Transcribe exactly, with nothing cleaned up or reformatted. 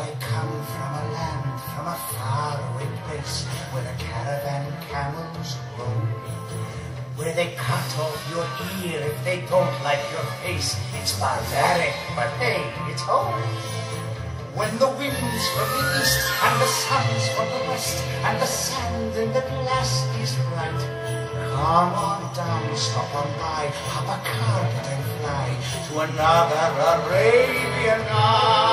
I come from a land, from a faraway place, where the caravan camels roam, where they cut off your ear if they don't like your face. It's barbaric, but hey, it's home. When the wind's from the east, and the sun's from the west, and the sand in the glass is bright, come on down, stop on by, hop a carpet and fly to another Arabian night.